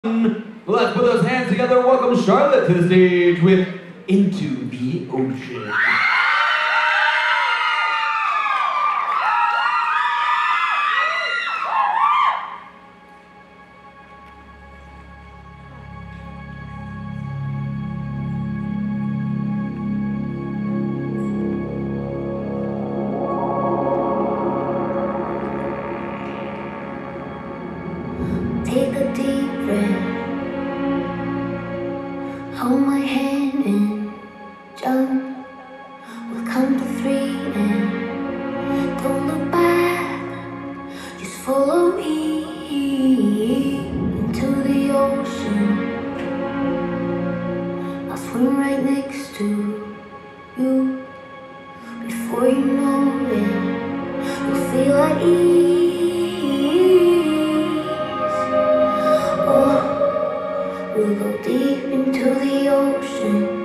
Let's put those hands together and welcome Charlotte to the stage with Into the Ocean. Take a deep breath, hold my hand and jump. We'll count to 3 and don't look back, just follow me into the ocean. I'll swim right next to you. Before you know it, you'll feel at ease. We'll go deep into the ocean.